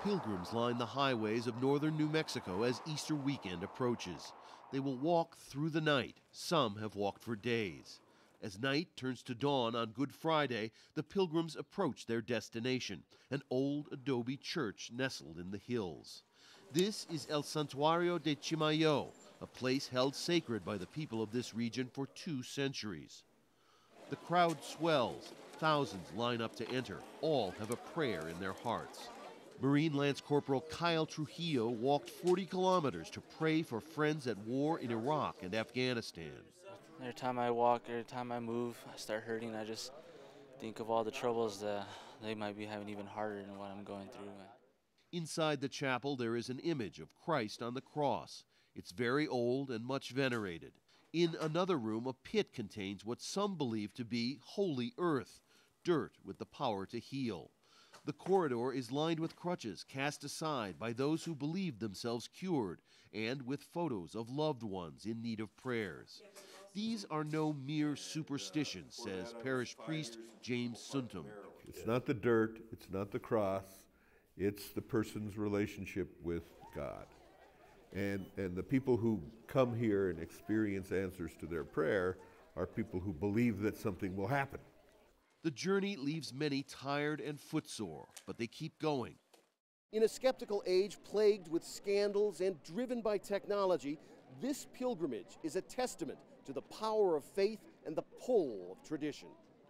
Pilgrims line the highways of northern New Mexico as Easter weekend approaches. They will walk through the night. Some have walked for days. As night turns to dawn on Good Friday, the pilgrims approach their destination, an old adobe church nestled in the hills. This is El Santuario de Chimayo, a place held sacred by the people of this region for 2 centuries. The crowd swells. Thousands line up to enter. All have a prayer in their hearts. Marine Lance Corporal Kyle Trujillo walked 40 kilometers to pray for friends at war in Iraq and Afghanistan. Every time I walk, every time I move, I start hurting. I just think of all the troubles that they might be having even harder than what I'm going through. Inside the chapel, there is an image of Christ on the cross. It's very old and much venerated. In another room, a pit contains what some believe to be holy earth, dirt with the power to heal. The corridor is lined with crutches cast aside by those who believed themselves cured, and with photos of loved ones in need of prayers. These are no mere superstitions, says parish priest James Suntum. It's not the dirt, it's not the cross, it's the person's relationship with God. And the people who come here and experience answers to their prayer are people who believe that something will happen. The journey leaves many tired and footsore, but they keep going. In a skeptical age plagued with scandals and driven by technology, this pilgrimage is a testament to the power of faith and the pull of tradition.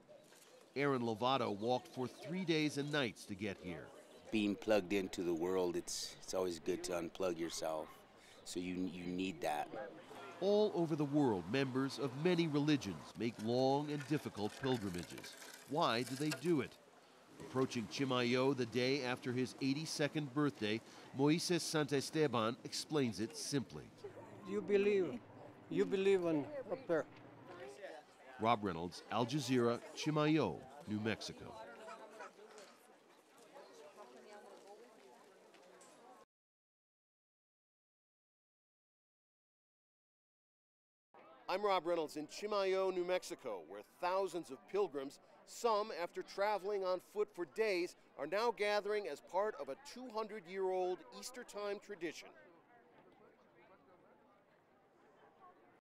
Aaron Lovato walked for 3 days and nights to get here. Being plugged into the world, it's always good to unplug yourself, so you need that. All over the world, members of many religions make long and difficult pilgrimages. Why do they do it? Approaching Chimayo the day after his 82nd birthday, Moises Santiesteban explains it simply. You believe in up there. Rob Reynolds, Al Jazeera, Chimayo, New Mexico. I'm Rob Reynolds in Chimayo, New Mexico, where thousands of pilgrims, some after traveling on foot for days, are now gathering as part of a 200-year-old Easter time tradition.